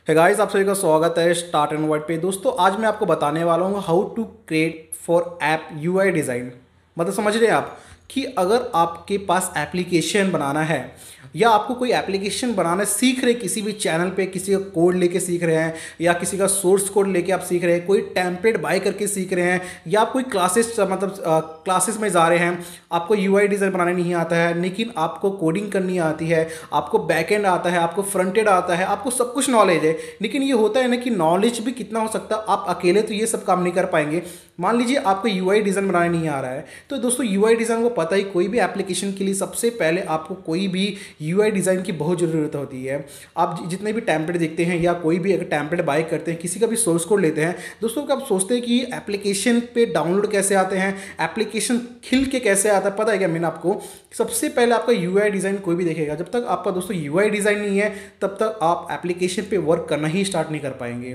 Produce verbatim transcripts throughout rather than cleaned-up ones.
है गाइस, आप सभी का स्वागत है स्टार्ट एंड वर्ड पे। दोस्तों आज मैं आपको बताने वाला हूँ how to create for app UI design. मतलब समझ रहे हैं आप कि अगर आपके पास एप्लीकेशन बनाना है या आपको कोई एप्लीकेशन बनाना सीख रहे, किसी भी चैनल पे किसी का कोड लेके सीख रहे हैं या किसी का सोर्स कोड लेके आप सीख रहे हैं, कोई टेम्पलेट बाय करके सीख रहे हैं या आप कोई क्लासेस मतलब क्लासेस में जा रहे हैं, आपको यूआई डिज़ाइन बनाने नहीं आता है लेकिन आपको कोडिंग करनी आती है, आपको बैकएंड आता है, आपको फ्रंट एंड आता है, आपको सब कुछ नॉलेज है। लेकिन ये होता है ना कि नॉलेज भी कितना हो सकता है, आप अकेले तो ये सब काम नहीं कर पाएंगे। मान लीजिए आपको यूआई डिज़ाइन बनाने नहीं आ रहा है, तो दोस्तों यूआई डिज़ाइन को पता ही, कोई भी एप्लीकेशन के लिए सबसे पहले आपको कोई भी यूआई डिज़ाइन की बहुत ज़रूरत होती है। आप जितने भी टेम्पलेट देखते हैं या कोई भी अगर टेम्पलेट बाय करते हैं, किसी का भी सोर्स कोड लेते हैं, दोस्तों आप सोचते हैं कि एप्लीकेशन पे डाउनलोड कैसे आते हैं, एप्लीकेशन खिल के कैसे आता है। पता है क्या, मैंने आपको सबसे पहले आपका यूआई डिज़ाइन कोई भी देखेगा, जब तक आपका दोस्तों यूआई डिज़ाइन नहीं है तब तक आप एप्लीकेशन पे वर्क करना ही स्टार्ट नहीं कर पाएंगे।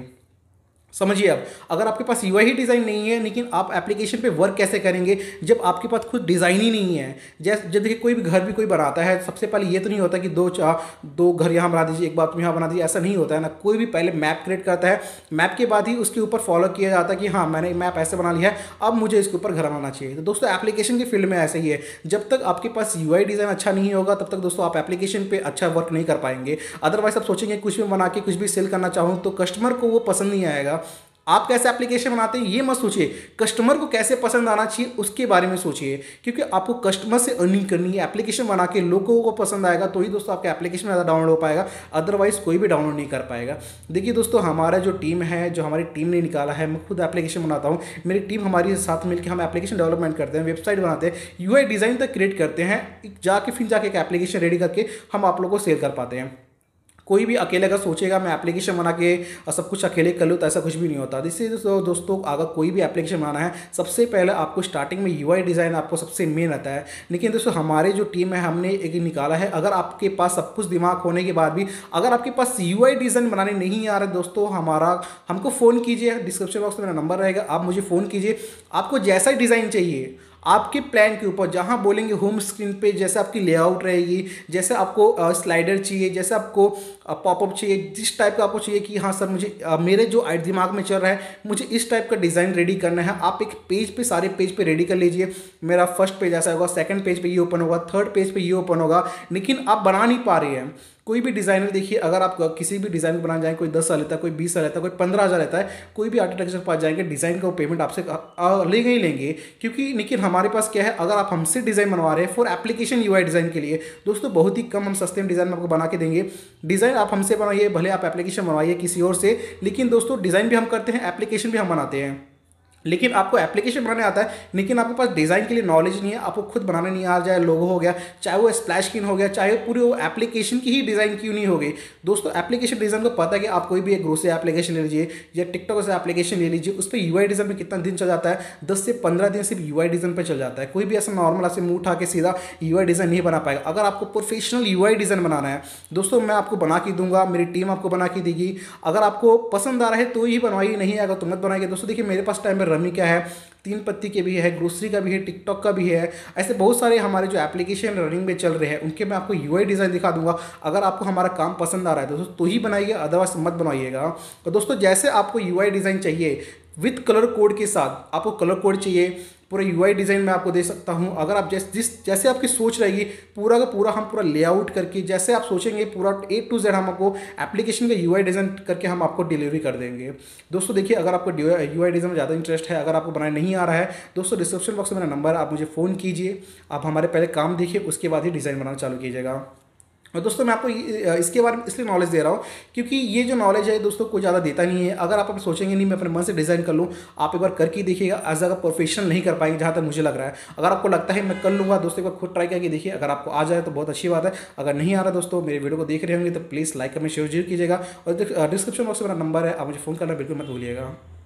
समझिए, अब अगर आपके पास यूआई ही डिज़ाइन नहीं है लेकिन आप एप्लीकेशन पे वर्क कैसे करेंगे जब आपके पास खुद डिज़ाइन ही नहीं है। जैसे जब देखिए कोई भी घर भी कोई बनाता है, सबसे पहले ये तो नहीं होता कि दो चार दो घर यहाँ बना दीजिए, एक बात यहाँ बना दीजिए, ऐसा नहीं होता है ना। कोई भी पहले मैप क्रिएट करता है, मैप के बाद ही उसके ऊपर फॉलो किया जाता है कि हाँ मैंने मैप ऐसे बना लिया है, अब मुझे इसके ऊपर घर बनाना चाहिए। तो दोस्तों एप्लीकेशन के फील्ड में ऐसे ही है, जब तक आपके पास यूआई डिज़ाइन अच्छा नहीं होगा तब तक दोस्तों आप एप्लीकेशन पे अच्छा वर्क नहीं कर पाएंगे। अदरवाइज आप सोचेंगे कुछ भी बना के कुछ भी सेल करना चाहूँ तो कस्टमर को वो पसंद नहीं आएगा। आप कैसे एप्लीकेशन बनाते हैं ये मत सोचिए, कस्टमर को कैसे पसंद आना चाहिए उसके बारे में सोचिए, क्योंकि आपको कस्टमर से अर्निंग करनी है। एप्लीकेशन बना के लोगों को पसंद आएगा तो ही दोस्तों आपका एप्लीकेशन ज़्यादा डाउनलोड हो पाएगा, अदरवाइज कोई भी डाउनलोड नहीं कर पाएगा। देखिए दोस्तों, हमारा जो टीम है, जो हमारी टीम ने निकाला है, मैं खुद एप्लीकेशन बनाता हूँ, मेरी टीम हमारी साथ मिलकर हम एप्लीकेशन डेवलपमेंट करते हैं, वेबसाइट बनाते हैं, यूआई डिज़ाइन तक क्रिएट करते हैं, जाके फिर जाके एक एप्लीकेशन रेडी करके हम आप लोगों को सेल कर पाते हैं। कोई भी अकेले अगर सोचेगा मैं एप्लीकेशन बना के और सब कुछ अकेले कर लूँ तो ऐसा कुछ भी नहीं होता। इससे दोस्तों अगर कोई भी एप्लीकेशन बनाना है, सबसे पहले आपको स्टार्टिंग में यूआई डिज़ाइन आपको सबसे मेन आता है। लेकिन दोस्तों हमारे जो टीम है, हमने एक निकाला है, अगर आपके पास सब कुछ दिमाग होने के बाद भी अगर आपके पास यूआई डिज़ाइन बनाने नहीं आ रहा दोस्तों, हमारा हमको फ़ोन कीजिए, डिस्क्रिप्शन बॉक्स में मेरा नंबर रहेगा, आप मुझे फ़ोन कीजिए। आपको जैसा डिज़ाइन चाहिए आपके प्लान के ऊपर, जहां बोलेंगे होम स्क्रीन पे जैसे आपकी लेआउट रहेगी, जैसे आपको स्लाइडर चाहिए, जैसे आपको पॉपअप चाहिए, जिस टाइप का आपको चाहिए कि हाँ सर मुझे आ, मेरे जो दिमाग में चल रहा है मुझे इस टाइप का डिज़ाइन रेडी करना है, आप एक पेज पे सारे पेज पे रेडी कर लीजिए। मेरा फर्स्ट पेज ऐसा होगा, सेकंड पेज पे ये ओपन होगा, थर्ड पेज पे ये ओपन होगा, लेकिन आप बना नहीं पा रहे हैं। कोई भी डिज़ाइनर देखिए, अगर आप किसी भी डिज़ाइन बनाने जाएंगे, कोई दस हज़ार लेता है, कोई बीस हज़ार लेता है, कोई पंद्रह हज़ार लेता है, कोई भी आर्किटेक्चर के पास जाएंगे डिज़ाइन का वो पेमेंट आपसे लेंगे ही लेंगे। क्योंकि लेकिन हमारे पास क्या है, अगर आप हमसे डिज़ाइन बनवा रहे हैं फॉर एप्लीकेशन यूआई डिज़ाइन के लिए, दोस्तों बहुत ही कम हम सस्ते में डिज़ाइन आपको बना के देंगे। डिज़ाइन आप हमसे बनवाइए, भले आप एप्लीकेशन बनवाइए किसी और से, लेकिन दोस्तों डिज़ाइन भी हम करते हैं, एप्लीकेशन भी हम बनाते हैं। लेकिन आपको एप्लीकेशन बनाने आता है लेकिन आपके पास डिज़ाइन के लिए नॉलेज नहीं है, आपको खुद बनाने नहीं आ जाए, लोगो हो गया, चाहे वो स्प्लैश स्क्रीन हो गया, चाहे पूरी वो एप्लीकेशन की ही डिज़ाइन क्यों नहीं हो गई। दोस्तों एप्लीकेशन डिज़ाइन को पता है कि आप कोई भी एक ग्रोसरी एप्लीकेशन ले लीजिए या टिकटॉक से एप्लीकेशन ले लीजिए, उस पर यूआई डिज़ाइन में कितना दिन चल जाता है, दस से पंद्रह दिन सिर्फ यूआई डिज़ाइन पर चल जाता है। कोई भी ऐसा नॉर्मल ऐसे मुँह उठा के सीधा यूआई डिज़ाइन नहीं बना पाएगा। अगर आपको प्रोफेशनल यूआई डिज़ाइन बनाना है दोस्तों, मैं आपको बना के दूंगा, मेरी टीम आपको बना के देगी। अगर आपको पसंद आ रहा है तो ही बनवाइए, नहीं आएगा तो मत बनाइए। दोस्तों देखिए मेरे पास टाइम पर रमी क्या है, तीन पत्ती के भी है, ग्रोसरी का भी है, टिकटॉक का भी है, ऐसे बहुत सारे हमारे जो एप्लीकेशन रनिंग में चल रहे हैं उनके मैं आपको यूआई डिज़ाइन दिखा दूंगा। अगर आपको हमारा काम पसंद आ रहा है दोस्तों तो ही बनाइए, अदरवाइज मत बनवाइएगा। तो दोस्तों जैसे आपको यूआई डिज़ाइन चाहिए विथ कलर कोड के साथ, आपको कलर कोड चाहिए, पूरा यूआई डिज़ाइन मैं आपको दे सकता हूं। अगर आप जैसे जिस जैसे आपकी सोच रहेगी पूरा का पूरा हम पूरा लेआउट करके, जैसे आप सोचेंगे पूरा ए टू जेड हम आपको एप्लीकेशन का यूआई डिज़ाइन करके हम आपको डिलीवरी कर देंगे। दोस्तों देखिए, अगर आपको यूआई डिज़ाइन में ज़्यादा इंटरेस्ट है, अगर आपको बनाने नहीं आ रहा है दोस्तों, डिस्क्रिप्शन बॉक्स में मेरा नंबर है, आप मुझे फ़ोन कीजिए, आप हमारे पहले काम देखिए उसके बाद ही डिज़ाइन बनाना चालू कीजिएगा। और दोस्तों मैं आपको इसके बारे में इसलिए नॉलेज दे रहा हूँ क्योंकि ये जो नॉलेज है दोस्तों कोई ज़्यादा देता नहीं है। अगर आप सोचेंगे नहीं मैं अपने मन से डिज़ाइन कर लूँ, आप एक बार करके देखिएगा, एज अगर प्रोफेशनल नहीं कर पाएंगे जहाँ तक मुझे लग रहा है। अगर आपको लगता है मैं कर लूँगा दोस्तों, एक बार खुद ट्राई करके देखिए, अगर आपको आ जाए तो बहुत अच्छी बात है। अगर नहीं आ रहा दोस्तों, मेरे वीडियो को देख रहे होंगे तो प्लीज़ लाइक कमेंट शेयर जरूर कीजिएगा। और डिस्क्रिप्शन बॉक्स में मेरा नंबर है, आप मुझे फ़ोन करना बिल्कुल मत भूलिएगा।